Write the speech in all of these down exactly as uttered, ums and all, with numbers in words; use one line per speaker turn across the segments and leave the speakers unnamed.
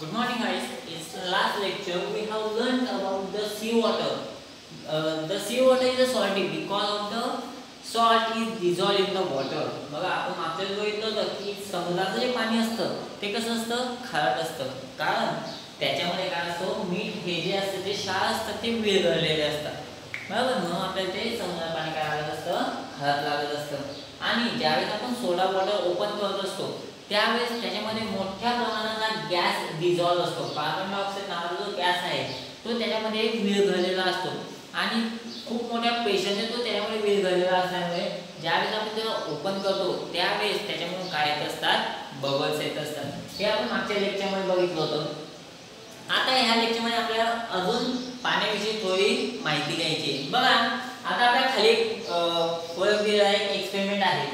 Good morning, guys. It's the last lecture. We have learned about the seawater. Uh, the seawater is a salty because of the salt is dissolved in the water. बघा आपण मागच्या बघितलं होतं की समुद्राचं जे पाणी असतं ते कसं असतं खारट असतं कारण त्याच्यामध्ये काय असतं मीठ हे जे असतं ते क्षार असतात ते विरघळलेले असतात बरोबर म्हणून आपल्याला ते समुद्राचं पाणी काय लागत असतं खारट लागत असतं आणि ज्यावेळेस आपण सोडा बॉटल ओपन करत असतो त्यावेळेस त्याच्यामध्ये मोठ्या प्रमाणात गॅस डिझॉल्व असतो कार्बन डायऑक्साइड नावाचा जो गॅस आहे तो त्याच्यामध्ये विरघळलेला असतो आणि खूप मोठ्या प्रेशरने तो त्याच्यामध्ये विरघळलेला असल्यामुळे ज्यावेळेस आपण त्याला ओपन करतो त्यावेळेस त्याच्यामधून काय येत असतात बबल्स येत असतात हे आपण मागच्या लेक्चरमध्ये बघितलं होतं आता ह्या लेक्चरमध्ये आपल्याला अजून पाण्याविषयी थोडी माहिती घ्यायची बघा आता आपल्या खाली एक वर्क दिलेला आहे एक्सपेरिमेंट आहे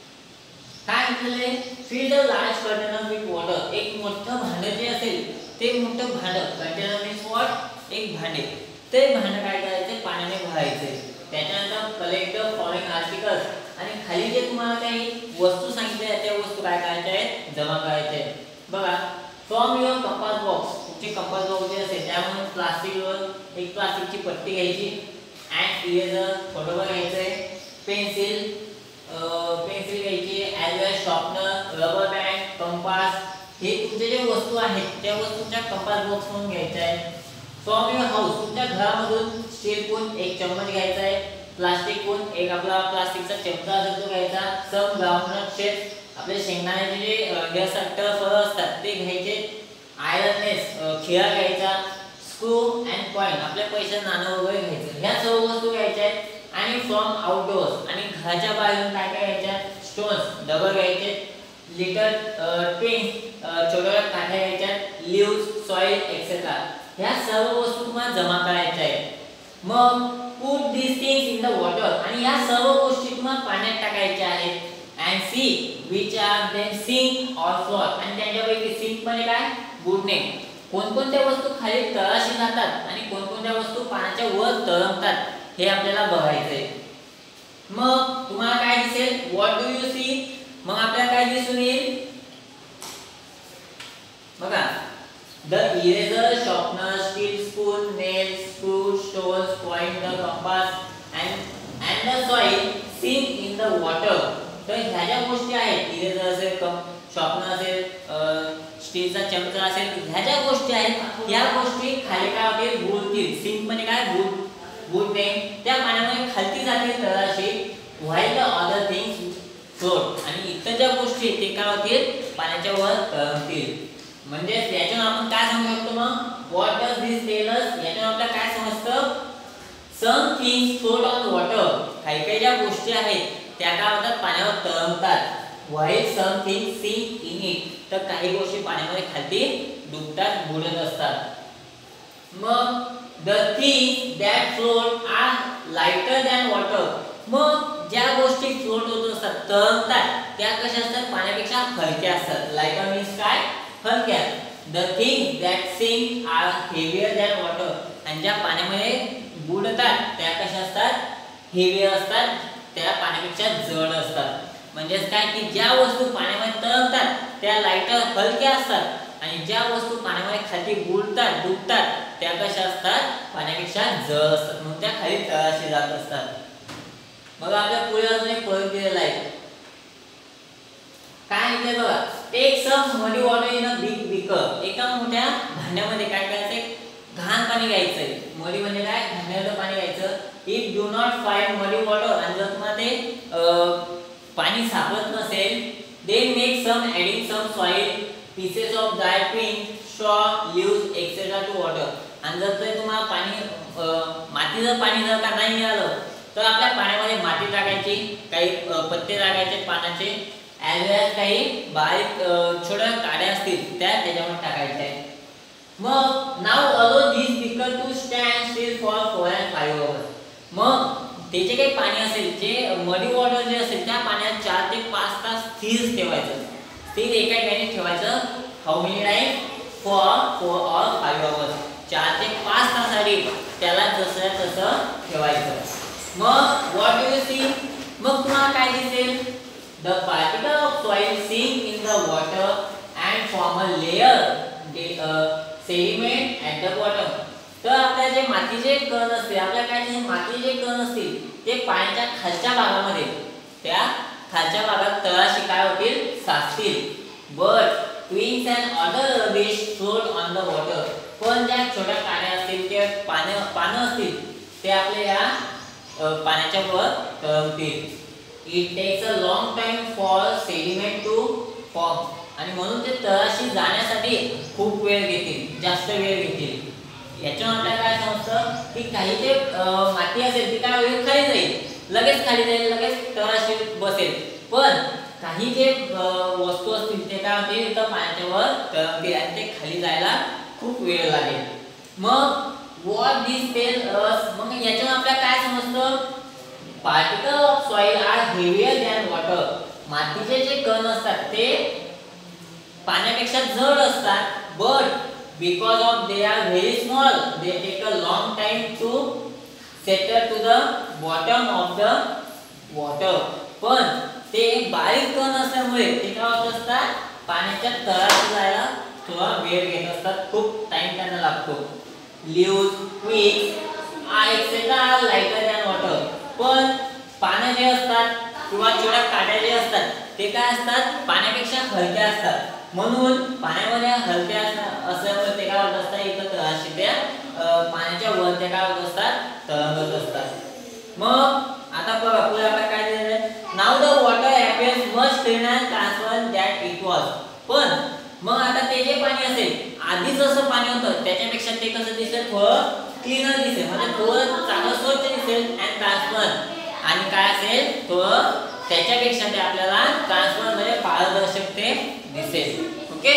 काय म्हटलेले fill the large container with water एक मोठं भांडे जे असेल ते मोठं भांडं कंटेनर मीन्स व्हॉट एक भांडे ते भांडं काय करायचे पाण्याने भरायचे त्याच्यानंतर कलेक्ट द फॉलोइंग आर्टिकल्स आणि खाली जे तुम्हाला काही वस्तू सांगितल्या त्या वस्तू काय करायच्या आहेत जमा करायच्या आहेत बघा फ्रॉम युअर कंपास बॉक्स तुमचे कंपास बॉक्स जे असेल त्यामध्ये प्लास्टिकवर एक प्लास्टिकची पट्टी घ्यायची अँड इरेजर फोटोवर घ्यायचे पेन्सिल पेन्सिल घ्यायची as well sharpener rubber band compass हे तुमचे जे वस्तू आहेत त्या वस्तूच्या कंपास बॉक्स म्हणून घ्यायच्या आहेत फ्रॉम युअर हाऊस तुमच्या घरामधून स्टील कोन एक चम्मच घ्यायचा आहे प्लास्टिक कोन एक आपला प्लास्टिकचा चमचा असेल तो घ्यायचा सम ग्राउंडनट शेप आपले शेंगदाण्याचे जे गॅसट फळ असतात ते घ्यायचे आयरननेस खिळा घ्यायचा स्क्रू अँड पॉइंट आपल्या पैसे नाणं वगैरे घ्यायचं ह्या सर्व वस्तू घ्यायच्या आहेत आणि फ्रॉम आउटडोअर्स आणि घराच्या बाहेरून काय काय घ्यायच्या स्टोन्स दगड घ्यायचे लिटर टिन छोट्या काठ्या घ्यायच्या लीव्स सॉइल एक्सेट्रा ह्या सर्व वस्तू तुम्हाला जमा करायच्या आहेत मग put this things in the water आणि या सर्व गोष्टी तुम्हाला पाण्यात टाकायच्या आहेत and see which are then sink or float आणि त्यांच्यापैकी सिंक म्हणजे काय बुडणे कोणकोणत्या वस्तू खाली तळाशी जातात आणि कोणकोणत्या वस्तू पाण्याच्या वर तरंगतात हे आपल्याला बघायचंय मग तुम्हाला काय दिसेल व्हॉट डू यू सी मग आपल्याला काय दिसून येईल बघा the eraser sharpener steel spoon nail screw stones point the compass and and the soil sink in the water तर ह्या ज्या गोष्टी आहेत इरेजर असेल शॉर्पनर असेल स्टीलचा चमचा असेल ह्या ज्या गोष्टी आहेत या गोष्टी खाली काय होतील बुडतील सिंक म्हणजे काय बुड बुडणे त्या पाण्यामध्ये खालती जाते तळाशी while the other things float आणि इतर ज्या गोष्टी ते काय होतील पाण्याच्या वर तरंगतील म्हणजे याच्यावर आपण काय सांगू शकतो मग what does this tell us याच्यावर आपल्याला काय समजतं some things float on water काही काही ज्या गोष्टी आहेत त्या काय होतात पाण्यावर तरंगतात while some things sink in it तर काही गोष्टी पाण्यामध्ये खाली डुबतात बुडत असतात मग the things that float are lighter than water मग ज्या गोष्टी फ्लोट होत असतात तरंगतात त्या कशा असतात पाण्यापेक्षा हलक्या असतात लायटर मीन्स काय हलक्या the things that sink are heavier than water आणि ज्या पाण्यामध्ये बुडतात त्या कशा असतात हेवियर असतात त्या पाण्यापेक्षा जड असतात म्हणजे काय की ज्या वस्तू पाण्यामध्ये तरंगतात त्या लायटर हलक्या असतात आणि ज्या वस्तू पाण्यामध्ये खाली बुडतात डुबतात त्या कशा असतात पाण्यापेक्षा जड असतात म्हणून त्या खाली तळाशी जात असतात मग आपल्या पुढे अजून एक प्रयोग दिलेला आहे काय लिहिलंय बघा take some muddy water in a big beaker एका मोठ्या भांड्यामध्ये काय करायचंय घाण पाणी घ्यायचंय मडी म्हणजे काय घाणेरडं पाणी घ्यायचं if do not find muddy water आणि जर तुम्हाला ते पाणी सापडत नसेल then make some adding some soil pieces of dry pin straw leaves etc to water आणि जर ते तुम्हाला पाणी मातीचं पाणी जर का नाही मिळालं तर आपल्या पाण्यामध्ये माती टाकायची काही पत्ते टाकायचे पानाचे ॲज वेल काही बारीक छोट्या काड्या असतील त्या त्याच्यामध्ये टाकायच्या मग now allow this beaker to stand still for four and five hours मग ते जे काही पाणी असेल जे मडी वॉटर जे असेल त्या पाण्यात चार ते पाच तास स्थिर ठेवायचं स्थिर एका ठिकाणी ठेवायचं how many time for four or five hours चार ते पाच तासासाठी त्याला जसं तसं ठेवायचं मग व्हॉट डू यू सी मग तुम्हाला काय दिसेल the particle of soil sink in the water and form a layer sediment at the bottom. तर आपल्या जे मातीचे कण असते, आपल्या काय जे मातीचे कण असतील ते पाण्याच्या खालच्या भागामध्ये, त्या खालच्या भागात तळाशी काय होतील, साचतील. But twins and other rubbish float on the water. पण ज्या छोट्या काड्या असतील किंवा पानं पानं असतील ते आपल्या या पाण्याच्या वर तरंगतील. It takes a long time for sediment to form. आणि म्हणून ते तळाशी जाण्यासाठी खूप वेळ घेतील, जास्त वेळ घेतील. याच्यावर आपल्याला काय समजतं की काही जे माती असेल ती काय होईल, खाली जाईल, लगेच खाली जाईल, लगेच तळाशी बसेल. पण काही जे वस्तू असतील ते काय होतील, इथं पाण्याच्या वर तरंगतील आणि ते खाली जायला खूप वेळ लागेल. मग व्हॉट दिस टेल अस, मग याच्यावर आपल्याला काय समजतं, particle of soil are heavier than water. मातीचे जे कण असतात ते पाण्यापेक्षा जड असतात. But because of they are very small they take a long time to settle to the bottom of the water. पण ते बारीक कण असल्यामुळे ते काय होत असतात, पाण्याच्या तळाशी जायला थोडा वेळ घेत असतात, खूप टाइम त्यांना लागतो. Leaves, twigs are etcetera lighter than water. पण पानं जे असतात किंवा छोट्या काड्या जे असतात ते काय असतात, पाण्यापेक्षा हलक्या असतात. म्हणून पाण्यामध्ये हलक्या असल्यामुळे ते काय होत असतात, इथं तळाशी त्या पाण्याच्या वर ते काय होत असतात, तरंगत असतात. मग आता बघा पुढे आपल्याला काय दिलेलं आहे, now the water appears much cleaner and transparent that it was. पण मग आता ते जे पाणी असेल, आधी जसं पाणी होतं त्याच्यापेक्षा ते कसं दिसेल, थोडं क्लीनर दिसेल, म्हणजे थोडं चांगलं स्वच्छ दिसेल अँड ट्रान्सपरंट. आणि काय असेल, थोडं त्याच्यापेक्षा ते आपल्याला ट्रान्सपरंट म्हणजे पारदर्शक ते दिसेल. ओके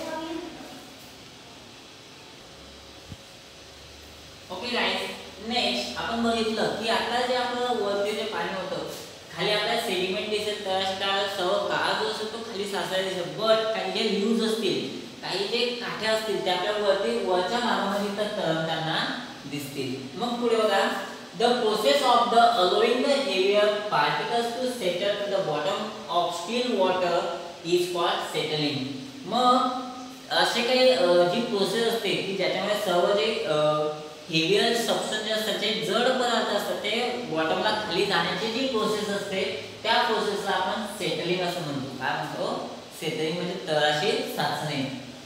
ओके गाइस, नेक्स्ट आपण बघितलं की आता जे आपलं वरती जे पाणी होतं, खाली आपल्याला सेडिमेंट दिसेल, तळाशी सर्व काळ जो असेल तो खाली साचलेला दिसेल. बट काही जे लीव्ज असतील, काही जे काठ्या असतील ते आपल्या वरती वरच्या भागामध्ये तर तरंगताना दिसतील. मग पुढे बघा, the process of the allowing the heavier particles to settle to the bottom of still water is called settling. मग असे काही जी प्रोसेस असते की ज्याच्यामध्ये सर्व जे हेवियर सबस्टन्स जे असतात, जे जड पदार्थ असतात ते बॉटमला खाली जाण्याची जी प्रोसेस असते त्या प्रोसेसला आपण सेटलिंग असं म्हणतो. काय म्हणतो, सेटलिंग म्हणजे तळाशी साचणे.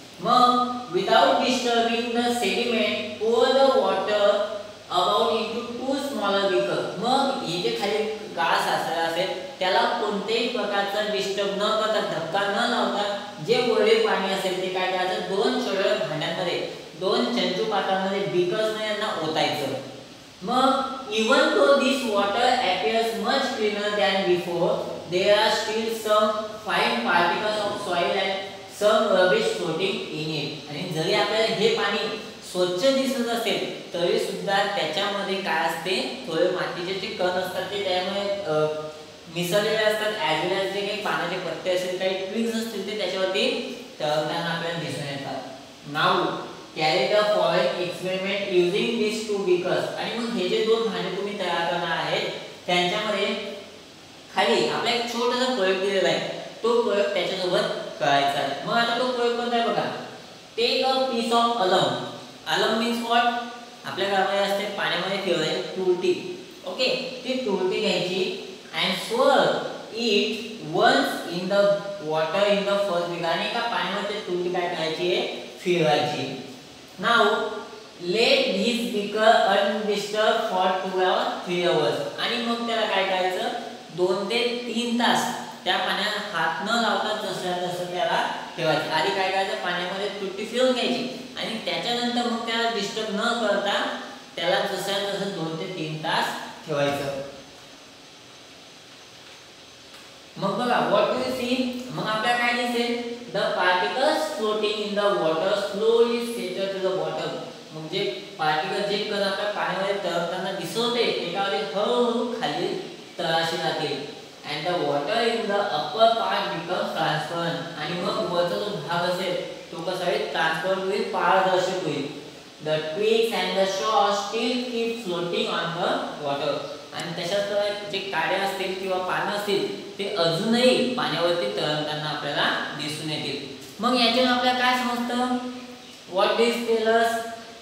मग without disturbing the sediment pour the water about into two smaller beaker. मग हे जे खाली गाळ साचलेला असेल त्याला कोणत्याही प्रकारचा डिस्टर्ब न करता, धक्का न लावता जे वरील पाणी असेल ते काय करायचं, दोन छोट्या भांड्यांमध्ये, दोन चंचू पात्रांमध्ये, बीकर्सने यांना ओतायचं. मग even though this water appears much cleaner than before, there are still some fine particles of soil and some rubbish floating in it. आणि जरी आपल्याला हे पाणी स्वच्छ दिसत असेल तरी सुद्धा त्याच्यामध्ये काय असते, थोडे मातीचे जे कण असतात ते त्यामुळे मिसळलेले असतात. ॲज वेल ॲज जे काही पाण्याचे पत्ते असतील, काही ट्विग्स असतील ते त्याच्यावरती तरंगताना आपल्याला दिसून येतात. Now carry the following experiment using this two beakers. आणि मग हे जे दोन भांडे तुम्ही तयार करणार आहेत त्यांच्यामध्ये खाली आपला एक छोटासा प्रयोग दिलेला आहे, तो प्रयोग त्याच्यासोबत करायचा आहे. मग आता तो प्रयोग कोणता आहे बघा, टेक अ पीस ऑफ अलम. अलम मीन्स व्हॉट, आपल्या घरामध्ये असते पाण्यामध्ये फिरवायची तुरटी. ओके, ती तुरटी घ्यायची and stir it once in the water in the first beaker. आणि एका पाण्यामध्ये तुरटी काय करायची आहे, फिरवायची. Now let this beaker undisturb for two hour three hours. आणि मग त्याला काय करायचं, दोन ते तीन तास त्या पाण्यात हात न लावता जसं तसं त्याला ठेवायचं. आधी काय करायचं, पाण्यामध्ये तुरटी फिरवून घ्यायची आणि त्याच्यानंतर मग त्याला डिस्टर्ब न करता त्याला जसं तसं दोन ते तीन तास ठेवायचं. मग बघा, व्हॉट डू यू सी, मग आपल्याला काय दिसेल, the particles floating in the water slowly settle to the bottom. म्हणजे पार्टिकल जे कण आपल्या पाण्यामध्ये तरंगताना दिसवते ते काय हळूहळू खाली तळाशी जातील. And the water in the upper part becomes transparent. आणि मग वरचा जो भाग असेल तो कसा होईल, ट्रान्सपरंट होईल, पारदर्शक होईल. द ट्विग्स अँड द शॉ still keep floating on the water. आणि तशाच जे काड्या असतील किंवा पानं असतील ते अजूनही पाण्यावरती तरंगताना आपल्याला दिसून येतील. मग याच्यातून आपल्याला काय समजतं What this tell us?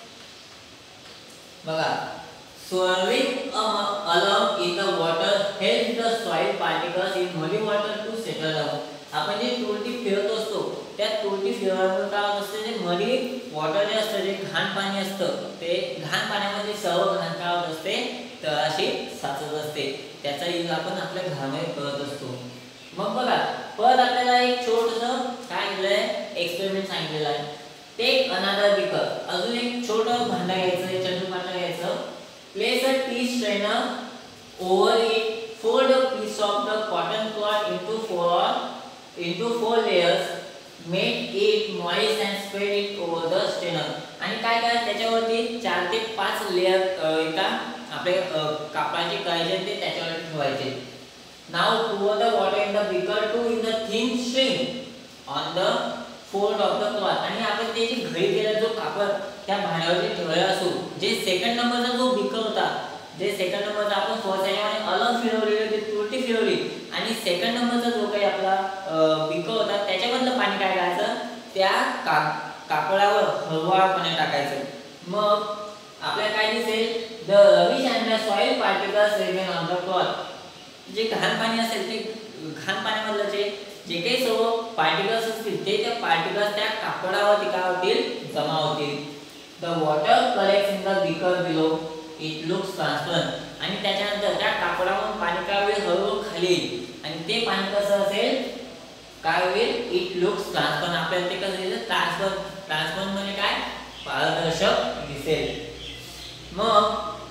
बघा, swirling along in the water helps the soil particles in muddy water to settle down. आपण जे तुरटी फिरत असतो त्या तुरटी फिरवल्यामुळे काय होत असते, जे मडी वॉटर जे असतं, जे घाण पाणी असतं, ते घाण पाण्यामध्ये सर्व घाण काय होत असते, तळाशी साचत असते. त्याचा यूज आपण आपल्या घरामध्ये करत असतो. मग बघा, परत आपल्याला एक छोटंसं काय दिलंय, एक्सपेरिमेंट सांगितलेलं आहे. टेक अनदर बीकर, अजून एक छोटं भांडं घ्यायचं, चंदू भांडं घ्यायचं. Place a tea strainer over it, fold a piece of the cotton cloth into four into four layers, make it moist and spread it over the strainer. आणि काय करायचं, त्याच्यावरती चार ते पाच लेयर एका आपले कापडाचे करायचे ते त्याच्यावर ठेवायचे. Now pour the water in the beaker to in the thin stream on the fold of the cloth. आणि आपण ते जे घडी केलेला जो कापड त्या भांड्यावरती ठेवलेला असो, जे सेकंड नंबरचा जो बीकर होता, जे सेकंड नंबरचा आपण फर्स्ट याने अलग फिरवलेली होती, तुरटी फिरवली, आणि सेकंड नंबरचा जो काही आपला बीकर होता त्याच्यामधलं पाणी काय करायचं, त्या का कापडावर हळूवारपणे टाकायचं. मग आपल्याला काय दिसेल, the rubbish and the soil particles remain on the cloth. जे घाण पाणी असेल ते घाण पाण्यामधलं जे जे काही सर्व पार्टिकल्स असतील ते त्या पार्टिकल्स त्या कापडावरती काय होतील, जमा होतील. The water collects in the beaker below, it looks transparent. आणि त्याच्यानंतर त्या कापडावरून पाणी काय होईल, हळूहळू खाली येईल, आणि ते पाणी कसं असेल, काय होईल, इट लुक्स ट्रान्सपरंट. आपल्याला ते कसं दिसेल, ट्रान्सपरंट. ट्रान्सपरंट म्हणजे काय, पारदर्शक दिसेल. मग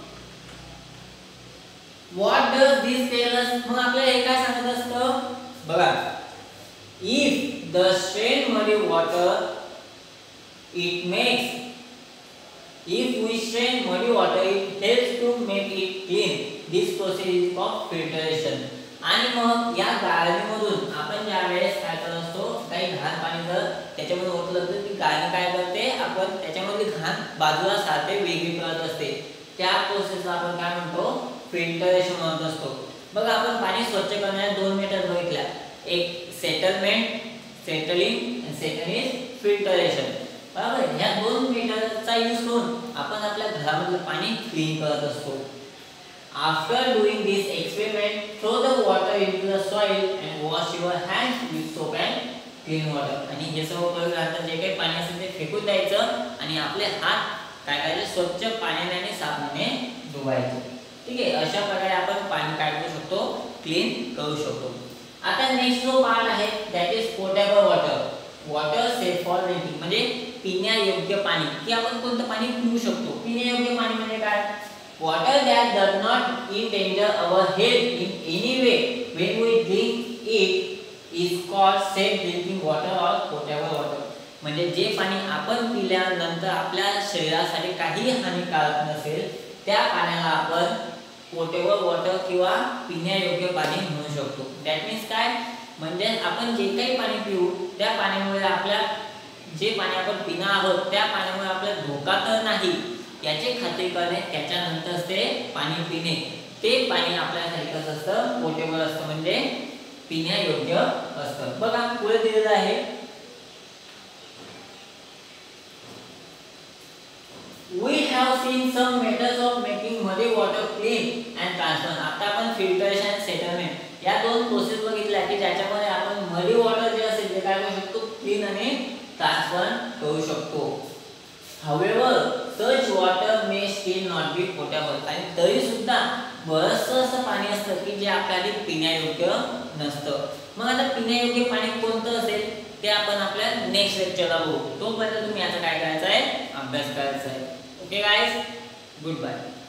what does this tell us, मग आपल्याला हे काय सांगत असतं, बघा, if the strain muddy water it makes If we strain muddy water, it helps to make it clean. This process is called filtration. आणि मग या गाळणीमधून आपण ज्या वेळेस काय करत असतो, काही घाण पाणी जर त्याच्यामध्ये ओतलं तर ती गाळणी काय करते, आपण त्याच्यामध्ये घाण बाजूला सारखे वेगळी करत असते. त्या प्रोसेसला आपण काय म्हणतो, फिल्टरेशन म्हणत असतो. बघा, आपण पाणी स्वच्छ करण्याच्या दोन मेथड बघितल्या, एक सेटलमेंट, सेटलिंग, आणि सेकंड इज फिल्टरेशन. बरोबर, ह्या दोन मेथडचा यूज करून आपण आपल्या घरामधलं पाणी क्लीन करत असतो. After doing this experiment, throw the water into the soil and wash your hands with soap and clean water. आणि हे सर्व करून जे काही पाणी असेल ते फेकून द्यायचं आणि आपले हात काय करायचे, स्वच्छ पाण्याने आणि साबणाने धुवायचे. ठीक आहे, अशा प्रकारे आपण पाणी काय करू शकतो, क्लीन करू शकतो. आता नेक्स्ट जो पार्ट आहे that is potable water. Water safe for drinking म्हणजे पिण्यायोग्य पाणी, की आपण कोणतं पाणी पिऊ शकतो. पिण्यायोग्य पाणी म्हणजे काय, water that does not endanger our health in any way when we drink it is called safe drinking water or potable water. म्हणजे जे पाणी आपण पिल्यानंतर आपल्या शरीरासाठी काही हानिकारक नसेल त्या पाण्याला आपण पोटेबल वॉटर किंवा पिण्यायोग्य पाणी म्हणू शकतो. दॅट मीन्स काय, म्हणजे आपण जे काही पाणी पिऊ त्या पाण्यामुळे आपल्या जे पाणी आपण पिणार आहोत त्या पाण्यामुळे आपल्याला धोका तर नाही याची खात्री करणे, त्याच्यानंतर ते पाणी पिणे, ते पाणी आपल्यासाठी कसं असतं, पोटेबल असतं, म्हणजे पिण्यायोग्य असतं. बघा, पुढे दिलेलं आहे, we have seen some methods of making muddy water clean and transparent. आता आपण फिल्टरेशन आणि सेटलमेंट या दोन प्रोसेस बघितल्या की ज्याच्यामध्ये आपण मडी वॉटर जे असेल ते काय करू शकतो, क्लीन आणि ट्रान्सपरंट करू शकतो. However, such water may still not be potable. आणि तरी सुद्धा बरंचसं असं पाणी असतं की जे आपल्याला पिण्यायोग्य नसतं. मग आता पिण्यायोग्य पाणी कोणतं असेल ते आपण आपल्या नेक्स्ट लेक्चरला बघू. तोपर्यंत तुम्ही आता काय करायचं आहे, अभ्यास करायचा आहे. Okay guys, good bye.